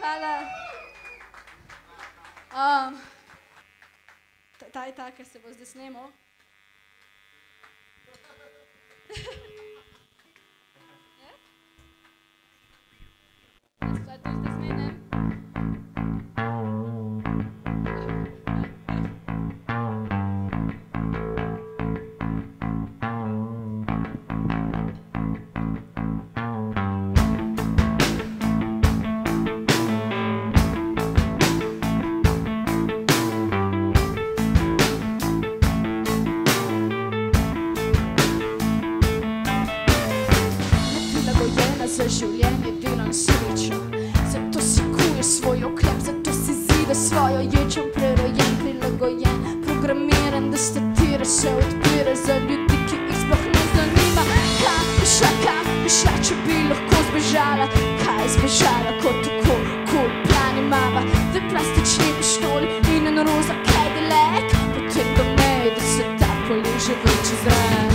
hvala. Ta je ta, ker se bo zdaj snemal. Za življenje delam srečo, zato si kuje svoj oklep, zato si zida svojo ječo, prerojen, prilagojen, programiran, da statira se odpira za ljudi, ki jih sploh ne zanima. Kam bi šla, če bi lahko zbežala, kaj je zbežala, kot tako cool plan imava. Dve plastični pištoli in en roza Cadillac, potem do meje, da se ta poliže več zrak.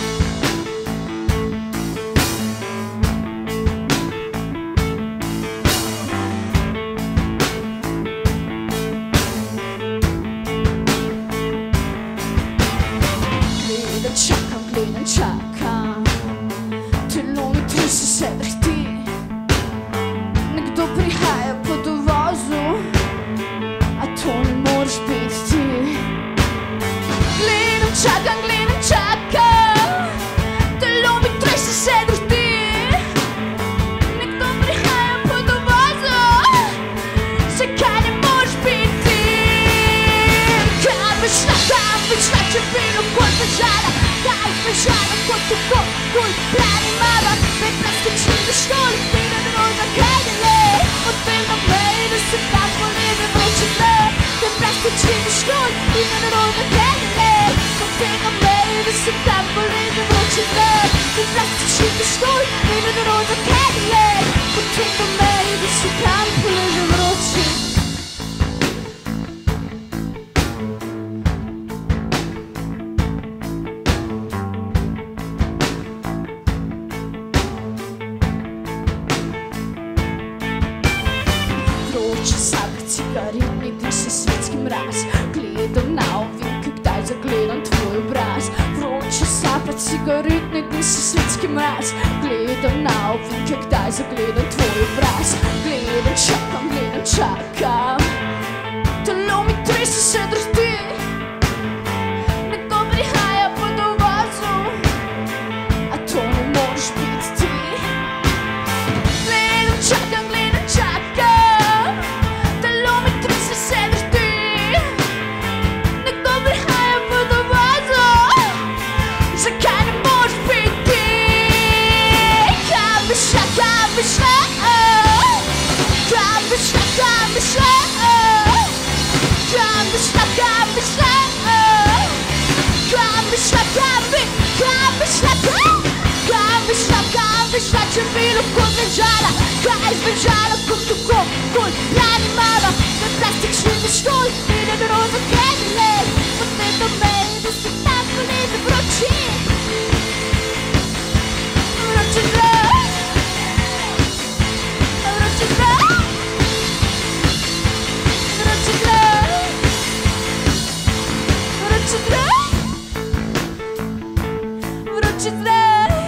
Čakam, kilometri se drhti, nekdo prihaja po dovozu, a to ne moreš biti ti. Gledam, čakam, kilometri se drhti, nekdo prihaja po dovozu, zakaj ne moreš biti ti? Kam bi šla, če bi lahko zbežala, kaj zbežala, kot tako cool plan imava. Dve plastični pištoli in en roza Cadillac, potem do meje, da se tam poliže vroči zrak. Dve plastični pištoli in en roza Cadillac, potem do meje, da se tam poliže vroči zrak. Dve plastični pištoli in en roza Cadillac, potem do meje, da se tam poliže vroči. Cigaretni dim se svetski mraz, gledam na ovinke, kdaj zagledam tvoj obraz. Vroče sape, cigaretni dim se svetski mraz, gledam na ovinke, kdaj zagledam tvoj obraz. Gledam, čakam, kilometri se drhti, nekdo prihaja po dovozu, a to ne moreš biti ti. Gledam, čakam, če bi lahko zbežala, kaj zbežala, kot tako cool plan imava. Dve plastični pištoli in en roza Cadillac, potem do meje, da se tam poliže vroči. Vroči zrak, vroči zrak, vroči zrak, vroči zrak, vroči zrak.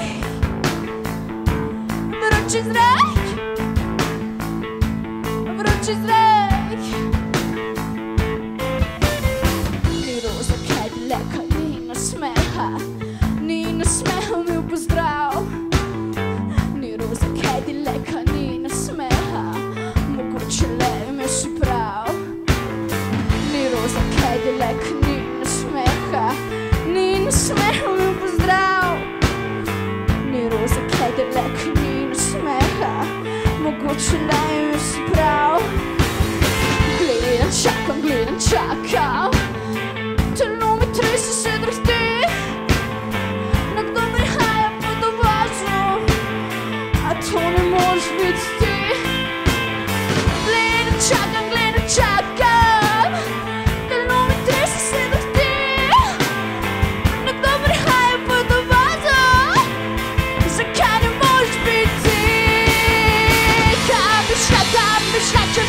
Vroči zrak, vroči zrak. Ni roza Cadillaca, ni nasmeha, ni nasmeha mi v pozdrav. Ni roza Cadillaca, ni nasmeha, mogoče le imel si prav. Ni roza Cadillaca, ni nasmeha, ni nasmeha mi v pozdrav. Ni roza Cadillaca, mogoče le imel si prav. Gledam, čakam, kilometri se drhti, nekdo prihaja po dovozu, a to ne moreš biti ti. Gledam, čakam, kilometri se drhti, nekdo prihaja po dovozu, zakaj ne moreš biti ti? Kam bi šla, če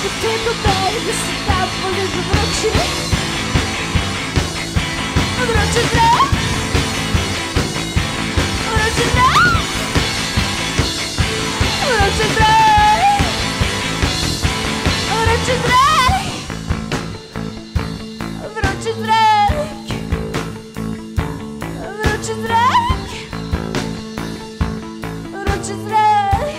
Potem dodaj, da se tam bolj zavroči. Vroči zrak. Vroči zrak. Vroči zrak. Vroči zrak. Vroči zrak. Vroči zrak. Vroči zrak.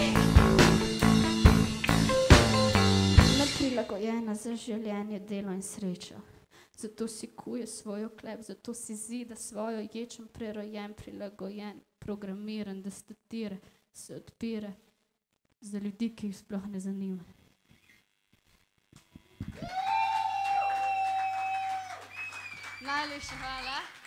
Neprilagojena za življenje, delo in srečo. Zato si kuje svoj oklep, zato si zida svojo ječem, prerojen, prilagojen, programiran, da statira, se odpira za ljudi, ki jih sploh ne zanima. Najlepša hvala.